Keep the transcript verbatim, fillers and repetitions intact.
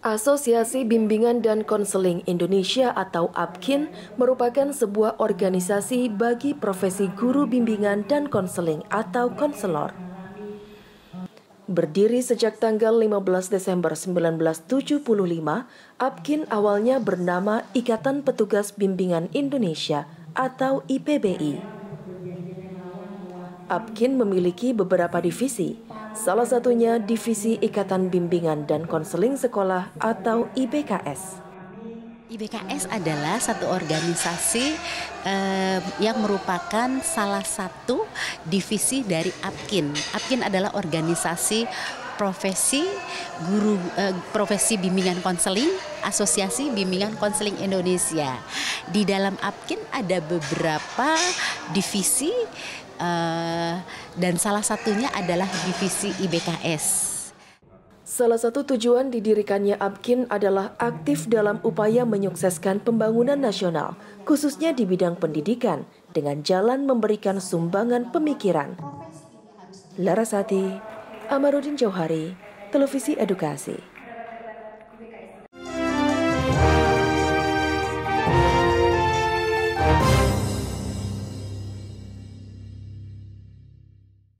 Asosiasi Bimbingan dan Konseling Indonesia atau ABKIN merupakan sebuah organisasi bagi profesi guru bimbingan dan konseling atau konselor. Berdiri sejak tanggal lima belas Desember seribu sembilan ratus tujuh puluh lima, ABKIN awalnya bernama Ikatan Petugas Bimbingan Indonesia atau I P B I. ABKIN memiliki beberapa divisi, salah satunya Divisi Ikatan Bimbingan dan Konseling Sekolah atau I B K S. I B K S adalah satu organisasi eh, yang merupakan salah satu divisi dari ABKIN. ABKIN adalah organisasi profesi guru eh, profesi bimbingan konseling, Asosiasi Bimbingan Konseling Indonesia. Di dalam ABKIN ada beberapa divisi uh, dan salah satunya adalah divisi I B K S. Salah satu tujuan didirikannya ABKIN adalah aktif dalam upaya menyukseskan pembangunan nasional, khususnya di bidang pendidikan, dengan jalan memberikan sumbangan pemikiran. Larasati, Amarudin Jauhari, Televisi Edukasi.